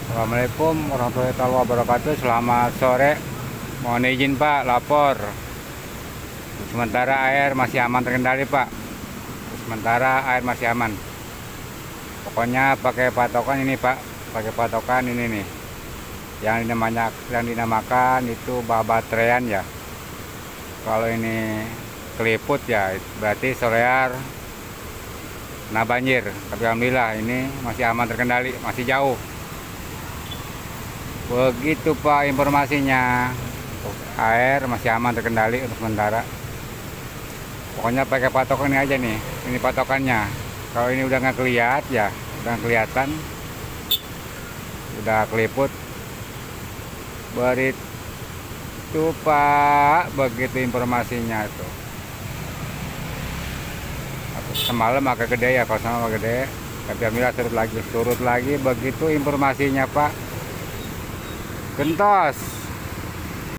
Assalamualaikum warahmatullahi wabarakatuh. Selamat sore. Mohon izin Pak, lapor. Sementara air masih aman terkendali Pak. Sementara air masih aman. Pokoknya pakai patokan ini Pak. Pakai patokan ini nih. Yang dinamakan itu babatrean ya. Kalau ini keliput ya berarti sorear nah banjir. Tapi alhamdulillah ini masih aman terkendali, masih jauh. Begitu Pak informasinya. Air masih aman terkendali untuk sementara. Pokoknya pakai patokan ini aja nih. Ini patokannya. Kalau ini udah nggak kelihatan ya, udah nggak kelihatan, udah keliput. Begitu Pak, begitu informasinya itu. Semalam agak gede ya, kalau sama agak gede. Tapi alhamdulillah surut lagi. Begitu informasinya Pak. Gentos.